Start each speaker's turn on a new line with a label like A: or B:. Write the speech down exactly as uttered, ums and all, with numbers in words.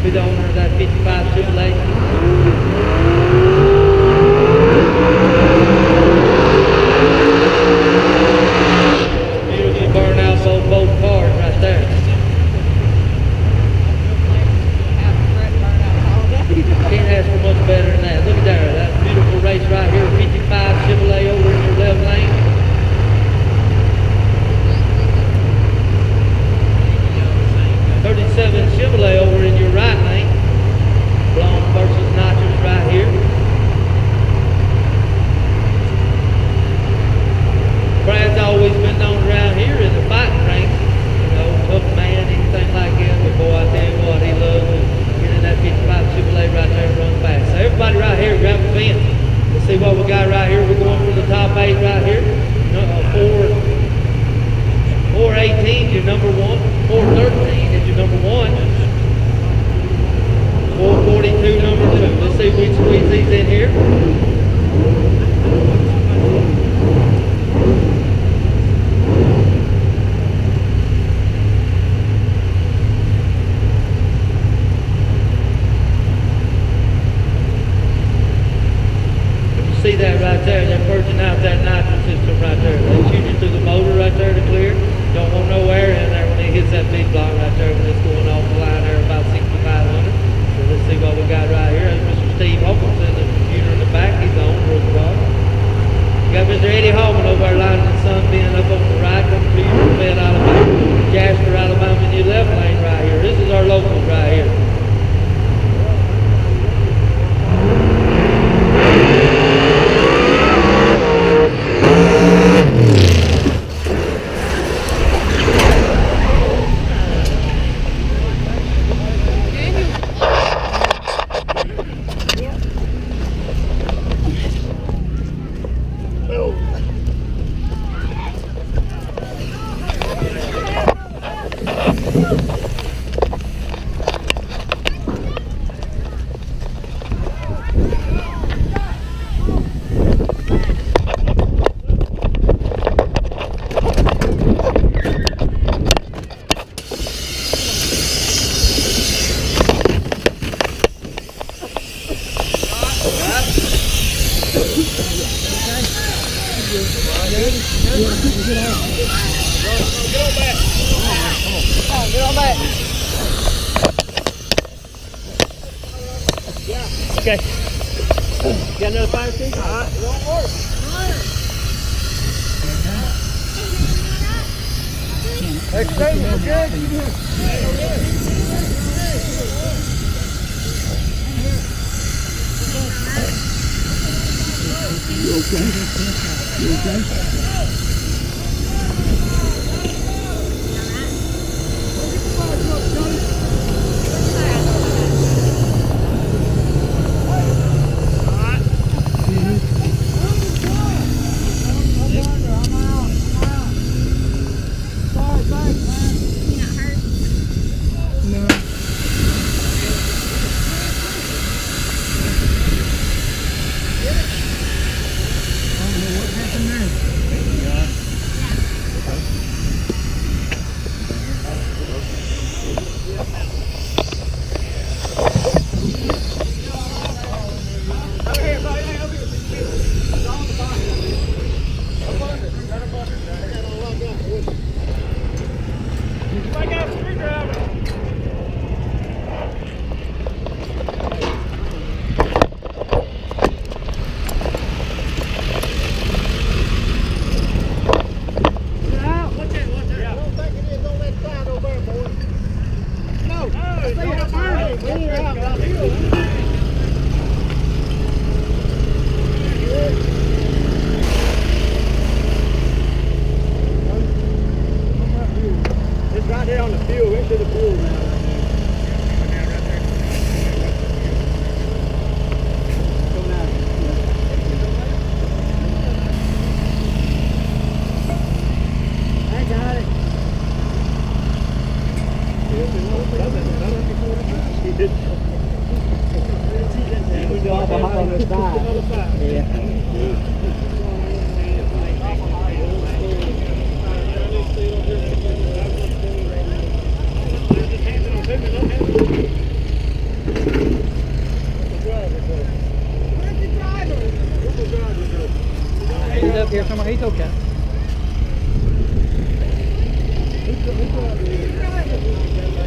A: Be the owner of that fifty-five Chevrolet. Beautifully burned out both, both cars right there. Can't ask for much better than that. Look at there, that beautiful race right here, fifty-five Chevrolet over in your left lane. thirty-seven Chevrolet over in your right lane. Blonde versus Nitros right here. Brad's always been known around here in the fighting ranks. You know, tough man, anything like that. But boy, I tell you what, he loves to get in that fifty-five Chevrolet right there and run fast. So everybody right here, grab a fence. Let's see what we got right here. We're going for the top eight right here. Uh, four, four eighteen is your number one. four thirteen is your number one. four forty-two number two. Let's see if we can squeeze these in here. See that right there, they're purging out that nitro system right there. They shoot you through the motor right there to clear. Don't want no air in there when it hits that big block right there when it's going off the line there about sixty-five hundred. So let's see what we got right here. That's Mister Steve Hawkinson, the computer in the back, he's on for the block. You got Mister Eddie Hallman over there lining the sun being up on the right, coming to you from Bend, Alabama. Jasper, Alabama in your left lane right here. This is our local right here. Okay. Got another fire stick? All right. It won't work. Next thing, we're good. You okay? You okay?
B: He's up here somewhere. He's okay.
C: Who's, who's